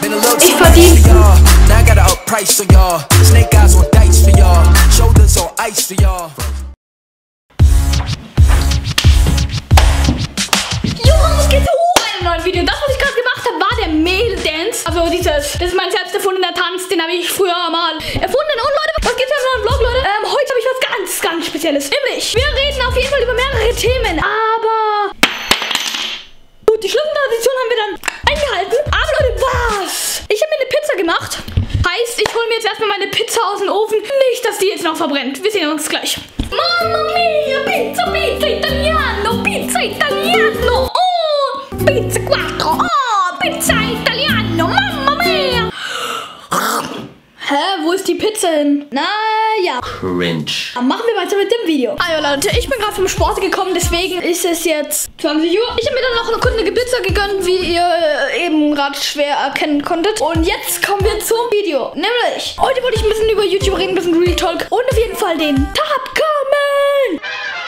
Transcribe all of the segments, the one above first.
Ich verdiene. Was geht so? Ein neues Video. Das, was ich gerade gemacht habe, war der Mehl-Dance. Also das ist mein selbst erfundener Tanz. Den habe ich früher mal erfunden. Und Leute, was gibt's für einen neuen Vlog, Leute? Heute habe ich was ganz Spezielles. Nämlich, wir reden auf jeden Fall über mehrere Themen. Aber gut, die Schlüsseltradition haben wir dann eingehalten. Aber Leute, was? Ich habe mir eine Pizza gemacht. Heißt, ich hole mir jetzt erstmal meine Pizza aus dem Ofen. Nicht, dass die jetzt noch verbrennt. Wir sehen uns gleich. Mamma mia, Pizza Italiano, Pizza Italiano. Oh, Pizza Quattro. Oh, Pizza Italiano, Mamma mia. Hä, wo ist die Pizza hin? Naja. Cringe. Machen wir weiter mit dem Video. Also Leute, ich bin gerade vom Sport gekommen, deswegen ist es jetzt 20 Uhr. Ich habe mir dann noch eine kundige Pizza gegönnt, wie ihr eben gerade schwer erkennen konntet. Und jetzt kommen wir zum Video. Nämlich, heute wollte ich ein bisschen über YouTube reden, ein bisschen Real Talk und auf jeden Fall den Top Comment.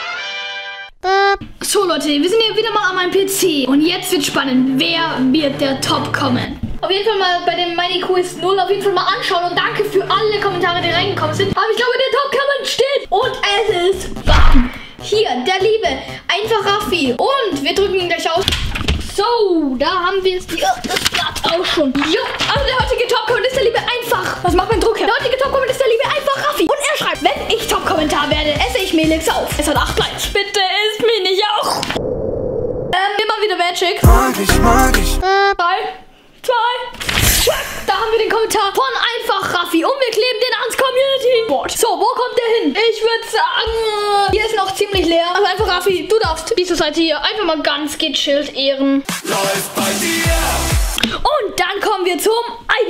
So Leute, wir sind hier wieder mal an meinem PC. Und jetzt wird spannend, wer wird der Top Comment? Auf jeden Fall mal bei dem Meine IQ ist 0 auf jeden Fall mal anschauen und danke für alle Kommentare, die reingekommen sind. Aber ich glaube, der Top-Comment steht und es ist bam. Hier, der Liebe, einfach Raffi. Und wir drücken ihn gleich aus. So, da haben wir es. Das Blatt auch schon. Jo, also der heutige Top-Comment ist der Liebe einfach. Was macht mein Druck her? Der heutige Top-Comment ist der Liebe einfach Raffi. Und er schreibt, wenn ich Top-Kommentar werde, esse ich Melix auf. Es hat 8 Likes. Bitte isst mich nicht auch. Immer wieder Magic. Mag ich. 3, 2, da haben wir den Kommentar von einfach Raffi und wir kleben den ans Community Board. So, wo kommt der hin? Ich würde sagen, hier ist noch ziemlich leer. Also einfach Raffi, du darfst diese Seite hier einfach mal ganz gechillt ehren. Läuft bei dir. Und dann kommen wir zum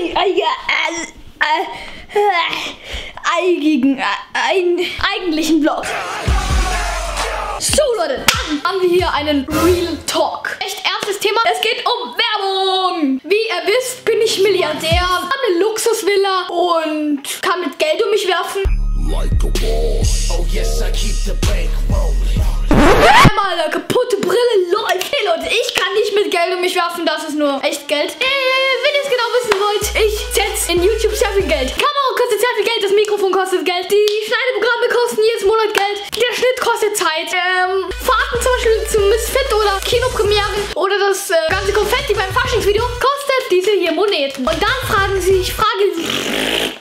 eigentlichen Vlog. So Leute, dann haben wir hier einen Real Talk. Echt erstes Thema, es geht um Werbung. Wie ihr wisst, bin ich Milliardär, habe eine Luxusvilla und kann mit Geld um mich werfen. Like a boss. Oh yes, I keep the bank rolling. Einmal eine kaputte Brille läuft. Hey Leute, ich kann nicht mit Geld um mich werfen, das ist nur echt Geld. Wenn ihr es genau wissen wollt, ich setze in YouTube sehr viel Geld. Die Kamera kostet sehr viel Geld, das Mikrofon kostet Geld, die Schneideprogramme kosten jedes Monat Geld, der Schnitt kostet Zeit. Fahrten zum Beispiel zu Misfit oder Kinopremieren oder das ganze Konfetti beim Faschingsvideo kostet diese hier Moneten. Und dann fragen sie, ich frage sie.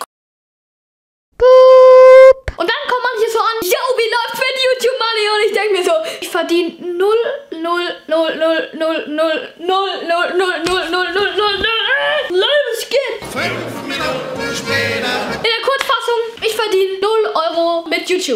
Und dann kommen manche so an, yo, wie läuft's mit YouTube Money? Und ich denke mir so, ich verdiene 0. Es geht. 5 Minuten später. In der Kurzfassung, ich verdiene 0 Euro mit YouTube.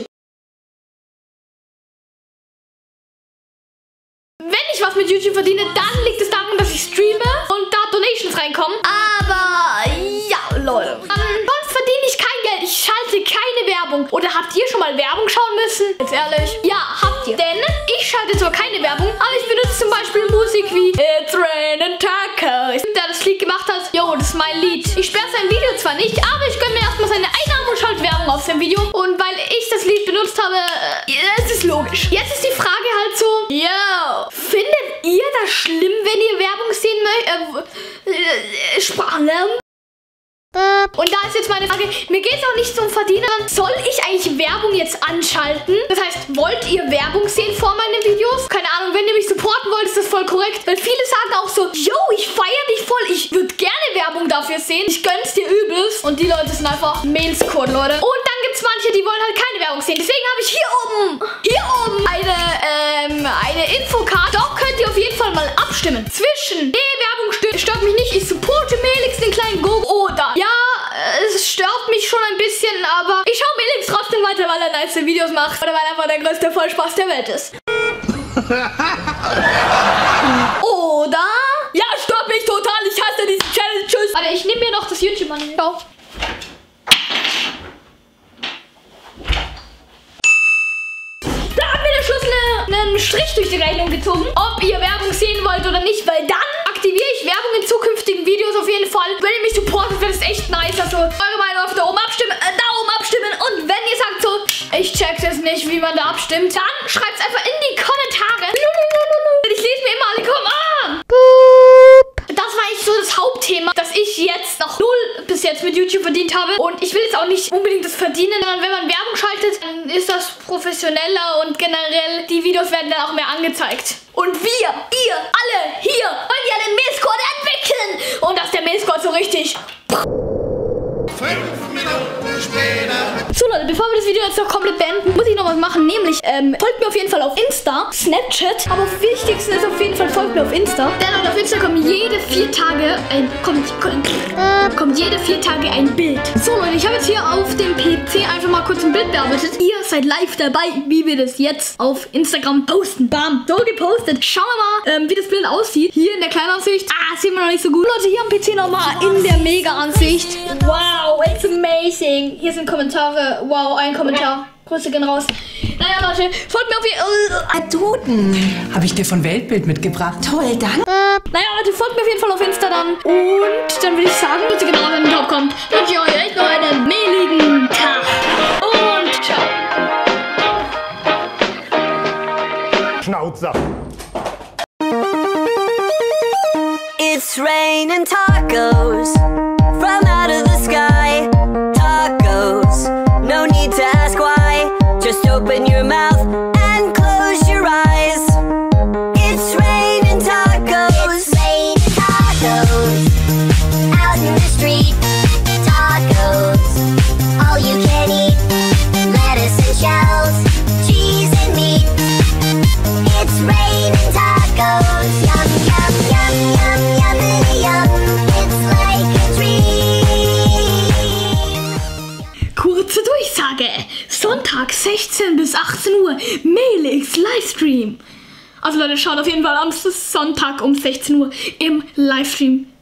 Wenn ich was mit YouTube verdiene, dann liegt es daran, dass ich streame und da Donations reinkommen. Aber ja, Leute. Sonst verdiene ich kein Geld. Ich schalte keine Werbung. Oder habt ihr schon mal Werbung schauen müssen? Jetzt ehrlich? Ja, habt ihr. Denn ich schalte zwar keine Werbung, aber ich benutze zum Beispiel Musik wie It's Raining Tacos. Der das Lied gemacht hat, yo, das ist mein Lied. Ich sperre sein Video zwar nicht, aber ich gönne mir erstmal seine Einnahmen und schalte Werbung auf sein Video. Und weil ich das Lied benutzt habe, es ist logisch. Jetzt ist die Frage halt so, yo, findet ihr das schlimm, wenn ihr Werbung sehen möchtet? Sprachlernen? Und da ist jetzt meine Frage, mir geht es auch nicht zum Verdienen, soll ich eigentlich Werbung jetzt anschalten? Das heißt, wollt ihr Werbung sehen vor meinen Videos? Keine Ahnung, wenn ihr mich supporten wollt, ist das voll korrekt. Weil viele sagen auch so, yo, ich feiere dich voll, ich würde gerne Werbung dafür sehen. Ich gönn's dir übelst. Und die Leute sind einfach Mailscode, Leute. Und dann gibt's manche, die wollen halt keine Werbung sehen. Deswegen habe ich hier oben eine Infocard. Dort könnt ihr auf jeden Fall mal abstimmen. Zwischen, Werbung stört mich nicht, ich supporte Melix, den kleinen Gogo, oder ja, es stört mich schon ein bisschen, aber ich schaue Melix trotzdem weiter, weil er nice Videos macht oder weil er einfach der größte Vollspaß der Welt ist. Oder? Ja, stört mich total, ich hasse diesen Challenge, tschüss. Warte, ich nehme mir noch das YouTube an. Ciao. Da hat mir der Schlüssel einen Strich durch die Rechnung gezogen, ob ihr Werbung sehen wollt oder nicht, weil dann aktiviere ich Werbung in zukünftigen Videos auf jeden Fall. Wenn ihr mich supportet, wäre das echt nice. Also eure Meinung auf da oben abstimmen, und wenn ihr sagt so, ich check das nicht, wie man da abstimmt, dann schreibt es einfach in die Kommentare. Ich lese mir immer alle Kommentare. Das war eigentlich so das Hauptthema, dass ich ich jetzt noch 0 bis jetzt mit YouTube verdient habe. Und ich will jetzt auch nicht unbedingt das verdienen, sondern wenn man Werbung schaltet, dann ist das professioneller und generell die Videos werden dann auch mehr angezeigt. Und ihr alle hier, wollt ja den Mailscode entwickeln. Und das ist der Mailscode so richtig. 5 Minuten später. So Leute, bevor wir das Video jetzt noch komplett beenden, muss ich noch was machen, nämlich folgt mir auf jeden Fall auf Insta, Snapchat, aber am wichtigsten ist auf jeden Fall folgt mir auf Insta. Denn auf Insta kommt jede 4 Tage ein Bild. So Leute, ich habe jetzt hier auf dem PC einfach mal kurz ein Bild bearbeitet. Ihr seid live dabei, wie wir das jetzt auf Instagram posten. Bam, so gepostet. Schauen wir mal, wie das Bild aussieht. Hier in der Kleinansicht. Sieht man noch nicht so gut. Leute, hier am PC nochmal in der Mega-Ansicht. Wow, it's amazing. Hier sind Kommentare. Wow, ein Kommentar. Grüße gehen raus. Naja, Leute, folgt mir auf jeden Duden. Habe ich dir von Weltbild mitgebracht. Toll, danke. Naja, Leute, folgt mir auf jeden Fall auf Insta dann. Und dann würde ich sagen, Grüße gehen raus, wenn ihr drauf kommt. Wünsche ich euch echt noch einen mehligen Tag. Und ciao. Schnauzer. It's raining tacos from out of the sky. Tacos, no need to ask why. Just open your mouth and close your eyes. It's raining tacos. It's raining tacos out in the street. Tacos, all you can eat. Lettuce and shells, cheese and meat. It's raining tacos. Yum, yum, yum, yum, yum, yum. It's like a dream. Kurze Durchsage. Sonntag 16 bis 18 Uhr. Mailix Livestream. Also Leute, schaut auf jeden Fall am Sonntag um 16 Uhr im Livestream